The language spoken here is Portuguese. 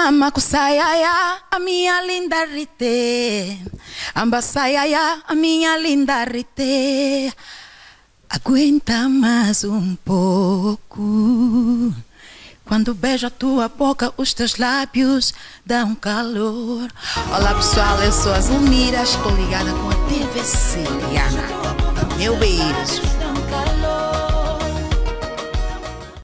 Amakusaiaia, a minha linda Rite. Ambasaiaia, a minha linda Rite. Aguenta mais um pouco. Quando beijo a tua boca, os teus lábios dão calor. Olá pessoal, eu sou a Zulmira, estou ligada com a TV Siciliana. Meu beijo.